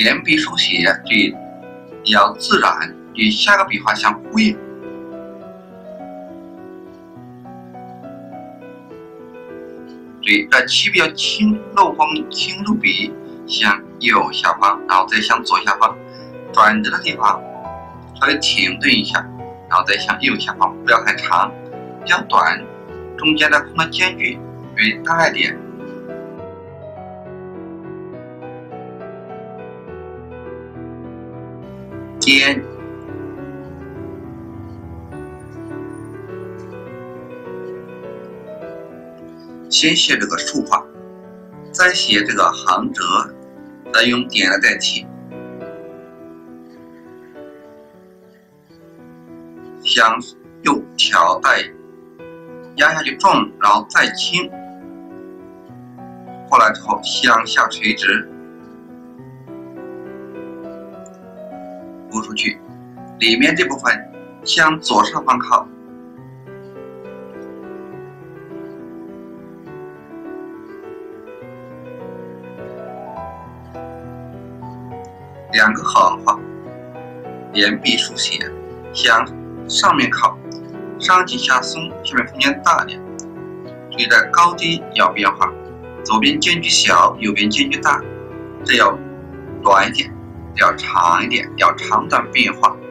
连笔书写，注意要自然，与下个笔画相呼应。注意这起笔要轻漏锋，轻入笔，向右下方，然后再向左下方。转折的地方稍微停顿一下，然后再向右下方，不要太长，比较短，中间的空的间距为大一点。尖，先写这个竖画，再写这个横折，再用点来代替。向右挑带压下去重，然后再轻，过来之后向下垂直，拨出去，里面这部分向左上方靠。两个横画，连笔书写，向上面靠，上紧下松，下面空间大点。注意在高低要变化，左边间距小，右边间距大，这要短一点，要长一点，要长短变化。